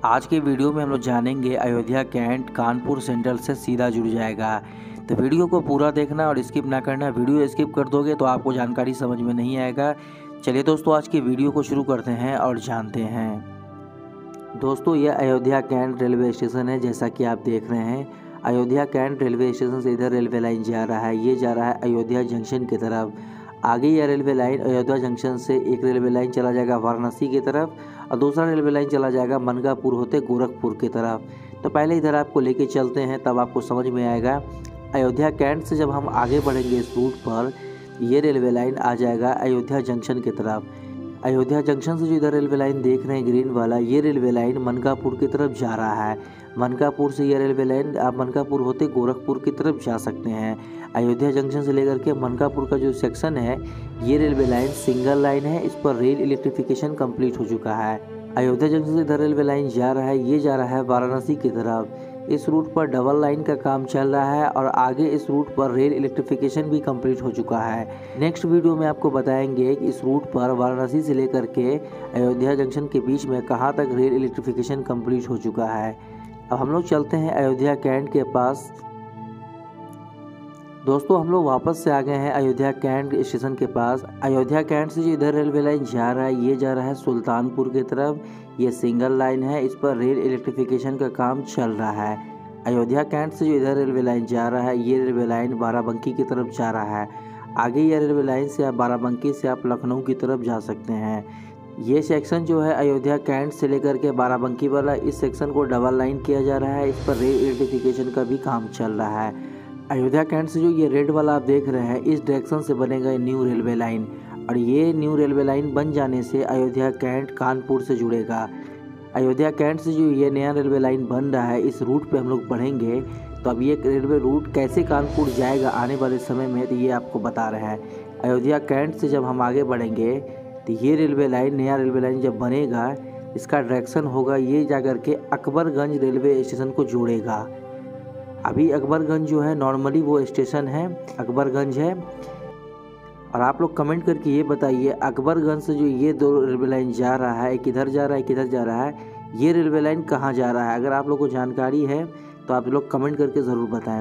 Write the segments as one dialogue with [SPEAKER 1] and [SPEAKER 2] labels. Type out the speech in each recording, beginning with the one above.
[SPEAKER 1] आज के वीडियो में हम लोग जानेंगे अयोध्या कैंट कानपुर सेंट्रल से सीधा जुड़ जाएगा। तो वीडियो को पूरा देखना और स्किप ना करना। वीडियो स्किप कर दोगे तो आपको जानकारी समझ में नहीं आएगा। चलिए दोस्तों, आज की वीडियो को शुरू करते हैं और जानते हैं। दोस्तों, यह अयोध्या कैंट रेलवे स्टेशन है। जैसा कि आप देख रहे हैं, अयोध्या कैंट रेलवे स्टेशन से इधर रेलवे लाइन जा रहा है। ये जा रहा है अयोध्या जंक्शन की तरफ। आगे यह रेलवे लाइन अयोध्या जंक्शन से एक रेलवे लाइन चला जाएगा वाराणसी की तरफ और दूसरा रेलवे लाइन चला जाएगा मनकापुर होते गोरखपुर की तरफ। तो पहले इधर आपको लेके चलते हैं, तब आपको समझ में आएगा। अयोध्या कैंट से जब हम आगे बढ़ेंगे इस रूट पर, ये रेलवे लाइन आ जाएगा अयोध्या जंक्शन की तरफ। अयोध्या जंक्शन से जो इधर रेलवे लाइन देख रहे हैं ग्रीन वाला, ये रेलवे लाइन मनकापुर की तरफ जा रहा है। मनकापुर से ये रेलवे लाइन आप मनकापुर होते गोरखपुर की तरफ जा सकते हैं। अयोध्या जंक्शन से लेकर के मनकापुर का जो सेक्शन है, ये रेलवे लाइन सिंगल लाइन है। इस पर रेल इलेक्ट्रिफिकेशन कंप्लीट हो चुका है। अयोध्या जंक्शन से इधर रेलवे लाइन जा रहा है, ये जा रहा है वाराणसी की तरफ। इस रूट पर डबल लाइन का काम चल रहा है और आगे इस रूट पर रेल इलेक्ट्रिफिकेशन भी कंप्लीट हो चुका है। नेक्स्ट वीडियो में आपको बताएंगे कि इस रूट पर वाराणसी से लेकर के अयोध्या जंक्शन के बीच में कहां तक रेल इलेक्ट्रिफिकेशन कंप्लीट हो चुका है। अब हम लोग चलते हैं अयोध्या कैंट के पास। दोस्तों, हम लोग वापस से आ गए हैं अयोध्या कैंट स्टेशन के पास। अयोध्या कैंट से जो इधर रेलवे लाइन जा रहा है, ये जा रहा है सुल्तानपुर की तरफ। ये सिंगल लाइन है, इस पर रेल इलेक्ट्रिफिकेशन का काम चल रहा है। अयोध्या कैंट से जो इधर रेलवे लाइन जा रहा है, ये रेलवे लाइन बाराबंकी की तरफ जा रहा है। आगे ये रेलवे लाइन से आप बाराबंकी से आप लखनऊ की तरफ जा सकते हैं। ये सेक्शन जो है अयोध्या कैंट से लेकर के बाराबंकी वाला, इस सेक्शन को डबल लाइन किया जा रहा है। इस पर रेल इलेक्ट्रिफिकेशन का भी काम चल रहा है। अयोध्या कैंट से जो ये रेड वाला आप देख रहे हैं, इस डायरेक्शन से बनेगा न्यू रेलवे लाइन और ये न्यू रेलवे लाइन बन जाने से अयोध्या कैंट कानपुर से जुड़ेगा। अयोध्या कैंट से जो ये नया रेलवे लाइन बन रहा है, इस रूट पे हम लोग बढ़ेंगे। तो अब ये रेलवे रूट कैसे कानपुर जाएगा आने वाले समय में, तो ये आपको बता रहे हैं। अयोध्या कैंट से जब हम आगे बढ़ेंगे तो ये रेलवे लाइन, नया रेलवे लाइन जब बनेगा, इसका डायरेक्शन होगा ये जाकर के अकबरगंज रेलवे स्टेशन को जोड़ेगा। अभी अकबरगंज जो है नॉर्मली वो स्टेशन है, अकबरगंज है। और आप लोग कमेंट करके ये बताइए, अकबरगंज से जो ये दो रेलवे लाइन जा रहा है, एक इधर जा रहा है एक इधर जा रहा है, ये रेलवे लाइन कहाँ जा रहा है? अगर आप लोग को जानकारी है तो आप लोग कमेंट करके ज़रूर बताएं।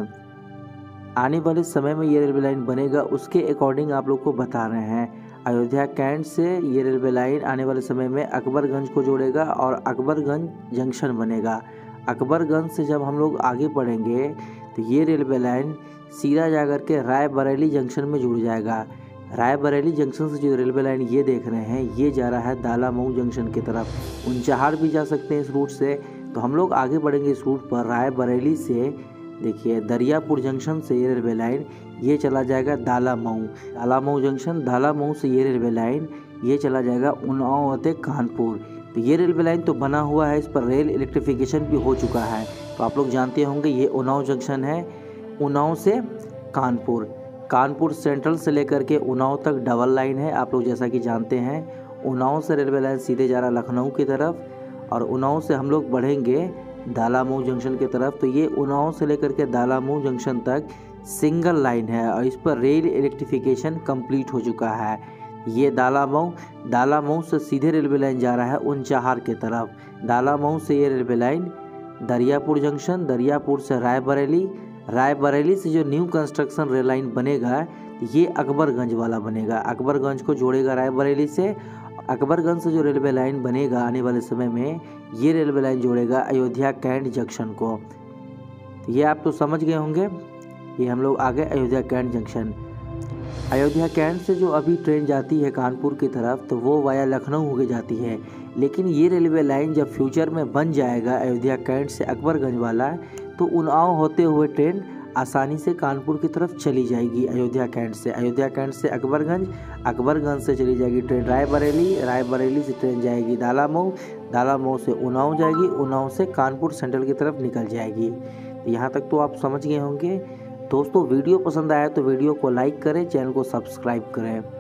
[SPEAKER 1] आने वाले समय में ये रेलवे लाइन बनेगा, उसके अकॉर्डिंग आप लोग को बता रहे हैं। अयोध्या कैंट से ये रेलवे लाइन आने वाले समय में अकबरगंज को जोड़ेगा और अकबरगंज जंक्शन बनेगा। अकबरगंज से जब हम लोग आगे बढ़ेंगे तो ये रेलवे लाइन सीधा जाकर के रायबरेली जंक्शन में जुड़ जाएगा। रायबरेली जंक्शन से जो रेलवे लाइन ये देख रहे हैं, ये जा रहा है दालामऊ जंक्शन की तरफ। उंचाहार भी जा सकते हैं इस रूट से। तो हम लोग आगे बढ़ेंगे इस रूट पर। रायबरेली से देखिए दरियापुर जंक्शन से ये रेलवे लाइन ये चला जाएगा दालामऊ जंक्शन। दालामऊ से ये रेलवे लाइन ये चला जाएगा उन्नाव होते कानपुर। तो ये रेलवे लाइन तो बना हुआ है, इस पर रेल इलेक्ट्रिफिकेशन भी हो चुका है। तो आप लोग जानते होंगे ये उन्नाव जंक्शन है। उन्नाव से कानपुर, कानपुर सेंट्रल से लेकर के उन्नाव तक डबल लाइन है। आप लोग जैसा कि जानते हैं, उन्नाव से रेलवे लाइन सीधे जा रहा है लखनऊ की तरफ और उन्नाव से हम लोग बढ़ेंगे दालामऊ जंक्शन की तरफ। तो ये उन्नाव से लेकर के दालामऊ जंक्शन तक सिंगल लाइन है और इस पर रेल इलेक्ट्रिफिकेशन कंप्लीट हो चुका है। ये दालामऊ से सीधे रेलवे लाइन जा रहा है उंचाहार की तरफ। दालामऊ से ये railway line Dariyapur junction, Dariyapur से रायबरेली से जो न्यू कंस्ट्रक्शन रेल लाइन बनेगा, ये अकबरगंज वाला बनेगा। अकबरगंज को जोड़ेगा रायबरेली से। अकबरगंज से जो रेलवे लाइन बनेगा आने वाले समय में, ये रेलवे लाइन जोड़ेगा अयोध्या कैंट जंक्शन को। तो ये आप तो समझ गए होंगे। ये हम लोग आ गए Ayodhya cantt junction. Ayodhya cantt से जो अभी ट्रेन जाती है कानपुर की तरफ, तो वो वाया लखनऊ होके जाती है। लेकिन ये रेलवे लाइन जब फ्यूचर में बन जाएगा अयोध्या कैंट से अकबरगंज वाला, तो उन्नाव होते हुए ट्रेन आसानी से कानपुर की तरफ चली जाएगी। अयोध्या कैंट से अकबरगंज, अकबरगंज से चली जाएगी ट्रेन रायबरेली से ट्रेन जाएगी दालामऊ से उन्नाव जाएगी, उन्नाव से कानपुर सेंट्रल की तरफ निकल जाएगी। तो यहाँ तक तो आप समझ गए होंगे। दोस्तों, वीडियो पसंद आया तो वीडियो को लाइक करें, चैनल को सब्सक्राइब करें।